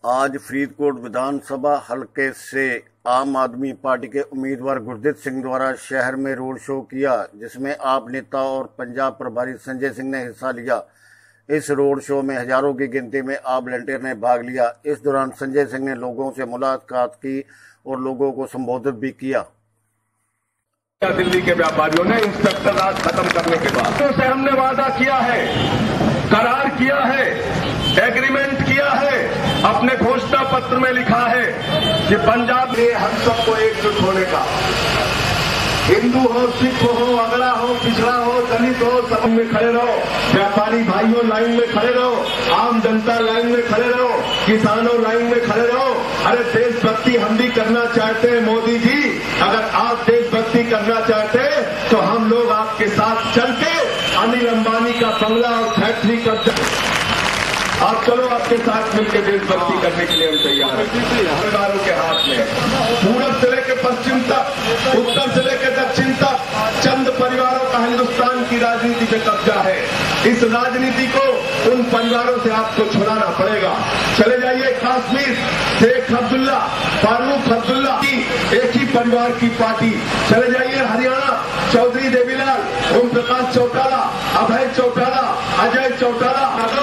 आज फरीदकोट विधानसभा हलके से आम आदमी पार्टी के उम्मीदवार गुरदीप सिंह द्वारा शहर में रोड शो किया, जिसमें आप नेता और पंजाब प्रभारी संजय सिंह ने हिस्सा लिया। इस रोड शो में हजारों की गिनती में आम वॉलंटियर ने भाग लिया। इस दौरान संजय सिंह ने लोगों से मुलाकात की और लोगों को संबोधित भी किया। दिल्ली के व्यापारियों ने इंस्पेक्टर राज खत्म करने के बाद तो से हमने वादा किया है, करार किया है, एग्रीमेंट किया है, अपने घोषणा पत्र में लिखा है कि पंजाब में हम सबको एकजुट होने का, हिंदू हो, सिख हो, अगड़ा हो, पिछड़ा हो, दलित हो, सब में खड़े रहो। व्यापारी भाइयों लाइन में खड़े रहो, आम जनता लाइन में खड़े रहो, किसानों लाइन में खड़े रहो। अरे देशभक्ति हम भी करना चाहते हैं मोदी जी, अगर आप देशभक्ति करना चाहते हैं तो हम लोग आपके साथ चल के अनिल अंबानी का बंगला और फैक्ट्री कब्जा, आप चलो आपके साथ मिलकर देशभक्ति करने के लिए हम तैयार हैं। परिवारों के हाथ में पूरब से लेकर पश्चिम तक, उत्तर से लेकर दक्षिण तक चंद परिवारों का हिंदुस्तान की राजनीति पे कब्जा है। इस राजनीति को उन परिवारों से आपको छुड़ाना पड़ेगा। चले जाइए कश्मीर, शेख अब्दुल्ला, फारूक अब्दुल्ला की एक ही परिवार की पार्टी। चले जाइए हरियाणा, चौधरी देवीलाल, ओम प्रकाश चौटाला, अभय चौटाला, अजय चौटाला,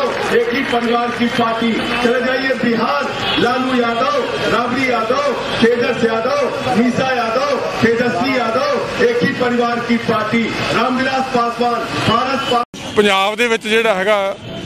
एक ही परिवार की पार्टी। चले जाइए बिहार, लालू यादव, राबड़ी यादव, तेजस यादव, मीसा यादव, तेजस्वी यादव, एक ही परिवार की पार्टी। रामविलास पासवान, पारस पंजाब दे विच जिहड़ा हैगा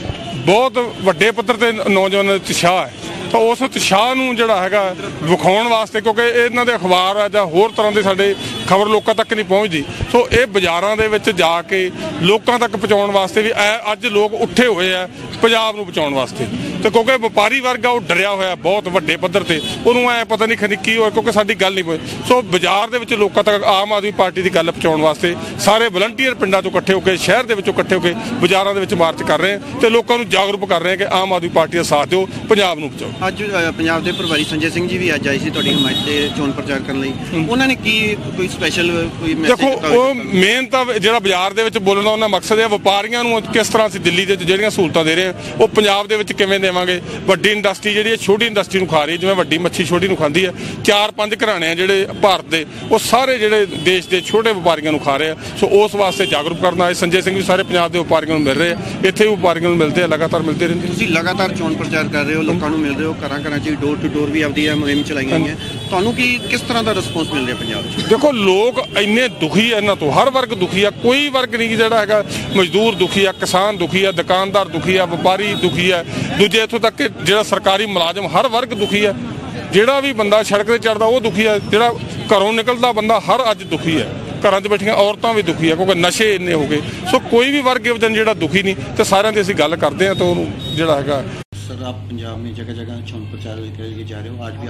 बहुत वड्डे पੱਧਰ ਤੇ नौजवान उत्साह है, तो उस उत्साह ਨੂੰ ਜਿਹੜਾ ਹੈਗਾ ਵਿਖਾਉਣ ਵਾਸਤੇ, ਕਿਉਂਕਿ ਇਹਨਾਂ ਦੇ ਅਖਬਾਰ ਆ ਜਾਂ ਹੋਰ ਤਰ੍ਹਾਂ ਦੇ ਸਾਡੇ ਖਬਰ ਲੋਕਾਂ ਤੱਕ ਨਹੀਂ ਪਹੁੰਚਦੀ, ਸੋ ਇਹ ਬਾਜ਼ਾਰਾਂ ਦੇ ਵਿੱਚ ਜਾ ਕੇ ਲੋਕਾਂ ਤੱਕ ਪਹੁੰਚਾਉਣ ਵਾਸਤੇ ਵੀ ਅੱਜ ਲੋਕ ਉੱਠੇ ਹੋਏ ਆ ਪੰਜਾਬ ਨੂੰ ਬਚਾਉਣ ਵਾਸਤੇ। ਤੇ ਕਿਉਂਕਿ ਵਪਾਰੀ ਵਰਗ ਆ ਉਹ ਡਰਿਆ ਹੋਇਆ ਬਹੁਤ ਵੱਡੇ ਪੱਧਰ ਤੇ, ਉਹਨੂੰ ਐ ਪਤਾ ਨਹੀਂ ਖਨੀ ਕੀ ਹੋਇਆ, ਕਿਉਂਕਿ ਸਾਡੀ ਗੱਲ ਨਹੀਂ ਪਈ। ਸੋ ਬਾਜ਼ਾਰ ਦੇ ਵਿੱਚ ਲੋਕਾਂ ਤੱਕ ਆਮ ਆਦਮੀ ਪਾਰਟੀ ਦੀ ਗੱਲ ਪਹੁੰਚਾਉਣ ਵਾਸਤੇ ਸਾਰੇ ਵਲੰਟੀਅਰ ਪਿੰਡਾਂ ਤੋਂ ਇਕੱਠੇ ਹੋ ਕੇ, ਸ਼ਹਿਰ ਦੇ ਵਿੱਚੋਂ ਇਕੱਠੇ ਹੋ ਕੇ ਬਾਜ਼ਾਰਾਂ ਦੇ ਵਿੱਚ ਮਾਰਚ ਕਰ ਰਹੇ ਆ ਤੇ ਲੋਕਾਂ ਨੂੰ ਜਾਗਰੂਕ ਕਰ ਰਹੇ ਆ ਕਿ ਆਮ ਆਦਮੀ ਪਾਰਟੀ ਦਾ ਸਾਥ ਦਿਓ, ਪੰਜਾਬ ਨੂੰ ਬਚਾਓ। ਅੱਜ ਪੰਜਾਬ ਦੇ ਪ੍ਰਭਾਰੀ ਸੰਜੇ ਸਿੰਘ ਜੀ ਵੀ ਅੱਜ ਆਏ ਸੀ ਤੁਹਾਡੀ ਹਮਾਇਤ ਤੇ ਚੋਣ ਪ੍ਰਚਾਰ ਕਰਨ ਲਈ, ਉਹਨਾਂ ਨੇ ਕੀ ਕੋਈ ਸਪੈਸ਼ਲ ਕੋਈ ਮੈਸੇਜ ਦਿੱਤਾ? ਦੇਖੋ, ਉਹ ਮੇਨ ਤਾਂ ਜਿਹੜਾ ਬਾਜ਼ਾਰ ਦੇ ਵਿੱਚ ਬੋਲਣ ਦਾ ਉਹਨਾਂ ਮਕਸਦ ਹੈ ਵਪਾਰੀਆਂ ਨੂੰ ਕਿਸ ਤਰ੍ਹਾਂ ਅਸੀਂ ਦਿੱਲੀ ਦੇ ਵਿੱਚ ਜਿਹੜੀਆਂ ਸਹੂਲਤਾਂ ਦੇ ਰਹੇ ਹਾਂ ਉਹ ਪੰਜਾਬ ਦੇ ਵਿੱਚ ਕਿਵੇਂ ਦੇਵਾਂਗੇ। ਵੱਡੀ ਇੰਡਸਟਰੀ ਜਿਹੜੀ ਹੈ ਛੋਟੀ ਇੰਡਸਟਰੀ ਨੂੰ ਖਾ ਰਹੀ ਹੈ, ਜਿਵੇਂ ਵੱਡੀ ਮੱਛੀ ਛੋਟੀ ਨੂੰ ਖਾਂਦੀ ਹੈ। 4-5 ਘਰਾਣੇ ਆ ਜਿਹੜੇ ਭਾਰਤ ਦੇ, ਉਹ ਸਾਰੇ ਜਿਹੜੇ ਦੇਸ਼ ਦੇ ਛੋਟੇ ਵਪਾਰੀਆਂ ਨੂੰ ਖਾ ਰਹੇ ਆ। ਸੋ ਉਸ ਵਾਸਤੇ ਜਾਗਰੂਕ ਕਰਨ ਆਏ ਸੰਜੇ ਸਿੰਘ ਵੀ ਸਾਰੇ ਪੰਜਾਬ ਦੇ ਵਪਾਰੀਆਂ ਨੂੰ ਮਿਲ ਰਹੇ ਆ, ਇੱਥੇ ਵੀ ਵਪਾਰੀਆਂ ਨੂੰ ਮਿਲਦੇ ਆ, ਲਗਾਤਾਰ ਮਿਲਦੇ ਰਹਿੰਦੇ। ਤੁਸੀਂ ਲਗਾਤਾਰ ਚੋਣ ਪ੍ਰਚਾਰ ਕਰ ਰਹੇ ਹੋ, ਲੋਕਾਂ ਨੂੰ ਮਿਲ ਰਹੇ ਹੋ, ਘਰਾਂ ਘਰਾਂ 'ਚ ਡੋਰ ਟੂ ਡੋਰ ਵੀ ਆਪਦੀ ਮੁਹਿੰਮ ਚਲਾਈ ਹੋਈ ਹੈ, ਤੁਹਾਨੂੰ ਕਿਸ ਤਰ੍ਹਾਂ ਦਾ ਰਿਸਪੌਂਸ ਮਿਲ ਰਿਹਾ ਪੰਜਾਬ 'ਚ? ਦੇਖੋ, ਲੋਕ ਇੰਨੇ ਦੁਖੀ ਆ, ਇਹਨਾਂ ਤੋਂ ਹਰ ਵਰਗ ਦੁਖੀ ਆ, ਕੋਈ ਵਰਗ ਨਹੀਂ ਜਿਹੜਾ ਹੈਗਾ ਮਜ਼ਦੂਰ ਦੁਖੀ ਆ, ਕਿਸਾਨ ਦੁਖੀ ਆ, ਦੁਕਾਨਦਾਰ ਦੁਖੀ ਆ, ਵਪਾਰੀ ਦੁਖੀ ਆ, ਦੂਜੇ ਇੱਥੋਂ ਤੱਕ ਕਿ ਜਿਹੜਾ ਸਰਕਾਰੀ ਮੁਲਾਜ਼ਮ, ਹਰ ਵਰਗ ਦੁਖੀ ਆ। ਜਿਹੜਾ ਵੀ ਬੰਦਾ ਸੜਕ ਤੇ ਚੜਦਾ ਉਹ ਦੁਖੀ ਆ, ਜਿਹੜਾ ਘਰੋਂ ਨਿਕਲਦਾ ਬੰਦਾ ਹਰ ਅੱਜ ਦੁਖੀ ਹੈ। ਘਰਾਂ 'ਚ ਬੈਠੀਆਂ ਔਰਤਾਂ ਵੀ ਦੁਖੀ ਆ, ਕਿਉਂਕਿ ਨਸ਼ੇ ਇੰਨੇ ਹੋ ਗਏ। ਸੋ ਕੋਈ ਵੀ ਵਰਗ ਜਿਹੜਾ ਦੁਖੀ ਨਹੀਂ, ਤੇ ਸਾਰਿਆਂ ਦੀ ਅਸੀਂ ਗੱਲ ਕਰਦੇ ਹਾਂ ਤਾਂ ਉਹਨੂੰ ਜਿਹੜਾ ਹੈਗਾ। सर, आप पंजाब में जगह जगह चुनाव प्रचार के लिए जा रहे हो, आज भी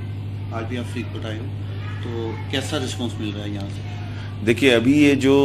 आप फरीदकोट आए हो, तो कैसा रिस्पांस मिल रहा है यहाँ से? देखिए, अभी ये जो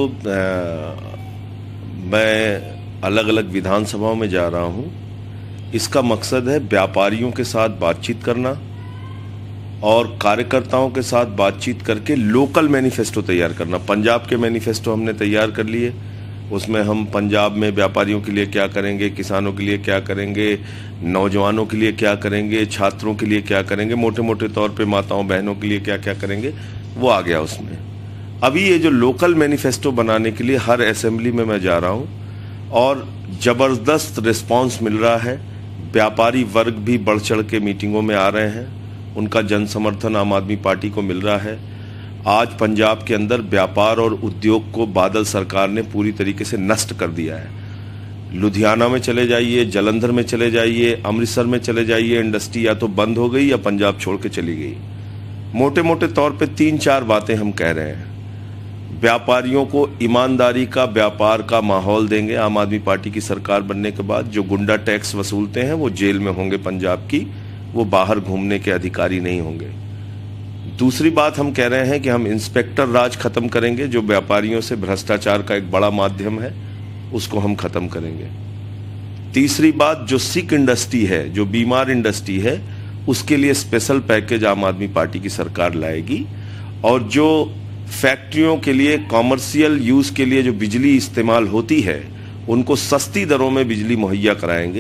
मैं अलग अलग विधानसभाओं में जा रहा हूँ, इसका मकसद है व्यापारियों के साथ बातचीत करना और कार्यकर्ताओं के साथ बातचीत करके लोकल मैनिफेस्टो तैयार करना। पंजाब के मैनिफेस्टो हमने तैयार कर लिए, उसमें हम पंजाब में व्यापारियों के लिए क्या करेंगे, किसानों के लिए क्या करेंगे, नौजवानों के लिए क्या करेंगे, छात्रों के लिए क्या करेंगे, मोटे मोटे तौर पे माताओं बहनों के लिए क्या क्या करेंगे, वो आ गया उसमें। अभी ये जो लोकल मैनिफेस्टो बनाने के लिए हर असेंबली में मैं जा रहा हूँ और ज़बरदस्त रिस्पांस मिल रहा है। व्यापारी वर्ग भी बढ़ चढ़ के मीटिंगों में आ रहे हैं, उनका जन समर्थन आम आदमी पार्टी को मिल रहा है। आज पंजाब के अंदर व्यापार और उद्योग को बादल सरकार ने पूरी तरीके से नष्ट कर दिया है। लुधियाना में चले जाइए, जलंधर में चले जाइए, अमृतसर में चले जाइए, इंडस्ट्री या तो बंद हो गई या पंजाब छोड़ के चली गई। मोटे मोटे तौर पे 3-4 बातें हम कह रहे हैं। व्यापारियों को ईमानदारी का व्यापार का माहौल देंगे आम आदमी पार्टी की सरकार बनने के बाद। जो गुंडा टैक्स वसूलते हैं वो जेल में होंगे पंजाब की, वो बाहर घूमने के अधिकारी नहीं होंगे। दूसरी बात हम कह रहे हैं कि हम इंस्पेक्टर राज खत्म करेंगे, जो व्यापारियों से भ्रष्टाचार का एक बड़ा माध्यम है, उसको हम खत्म करेंगे। तीसरी बात, जो सिक इंडस्ट्री है, जो बीमार इंडस्ट्री है, उसके लिए स्पेशल पैकेज आम आदमी पार्टी की सरकार लाएगी और जो फैक्ट्रियों के लिए कॉमर्शियल यूज के लिए जो बिजली इस्तेमाल होती है, उनको सस्ती दरों में बिजली मुहैया कराएंगे।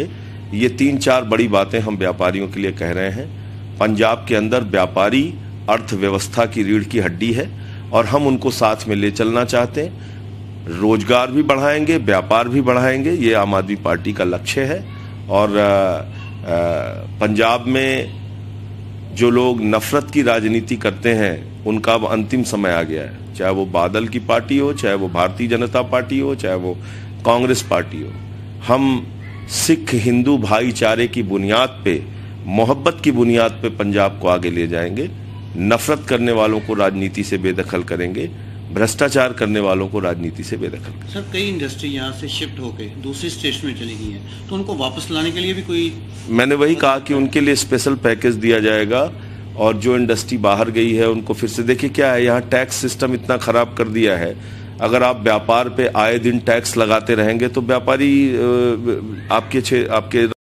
ये 3-4 बड़ी बातें हम व्यापारियों के लिए कह रहे हैं। पंजाब के अंदर व्यापारी अर्थव्यवस्था की रीढ़ की हड्डी है और हम उनको साथ में ले चलना चाहते हैं। रोजगार भी बढ़ाएंगे, व्यापार भी बढ़ाएंगे, ये आम आदमी पार्टी का लक्ष्य है। और पंजाब में जो लोग नफरत की राजनीति करते हैं उनका अब अंतिम समय आ गया है, चाहे वो बादल की पार्टी हो, चाहे वो भारतीय जनता पार्टी हो, चाहे वो कांग्रेस पार्टी हो। हम सिख हिंदू भाईचारे की बुनियाद पे, मोहब्बत की बुनियाद पे पंजाब को आगे ले जाएंगे। नफरत करने वालों को राजनीति से बेदखल करेंगे, भ्रष्टाचार करने वालों को राजनीति से बेदखल करेंगे। सर, कई इंडस्ट्री यहाँ से शिफ्ट होकर दूसरी स्टेट में चली गई हैं, तो उनको वापस लाने के लिए भी कोई, मैंने वही कहा कि उनके लिए स्पेशल पैकेज दिया जाएगा। और जो इंडस्ट्री बाहर गई है उनको फिर से, देखिए क्या है, यहाँ टैक्स सिस्टम इतना खराब कर दिया है। अगर आप व्यापार पे आए दिन टैक्स लगाते रहेंगे तो व्यापारी आपके